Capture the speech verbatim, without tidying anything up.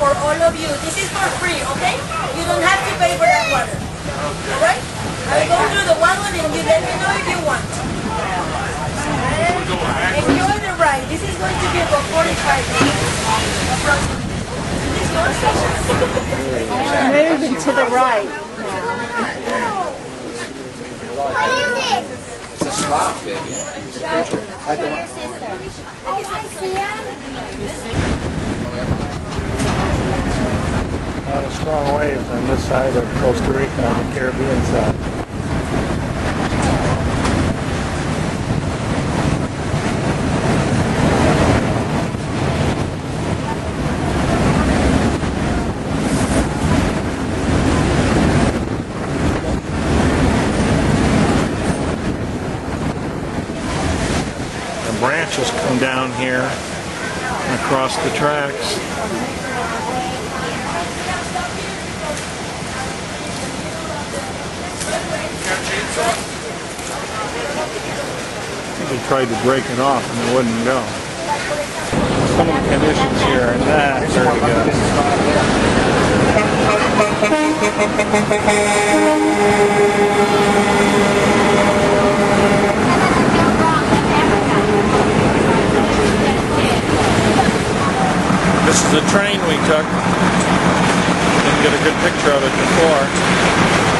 for all of you. This is for free, okay? You don't have to pay for that water. Alright? I'll go through the one and you let me know if you want. Enjoy the ride. This is going to be about forty-five minutes. Approximately. This is moving to the right. What is it? It's a slop, baby. I don't know. Oh, I see him. A lot of strong waves on this side of Costa Rica on the Caribbean side. The branches come down here and across the tracks. I think they tried to break it off and it wouldn't go. Some of the conditions here are not very good. This is a train we took. Didn't get a good picture of it before.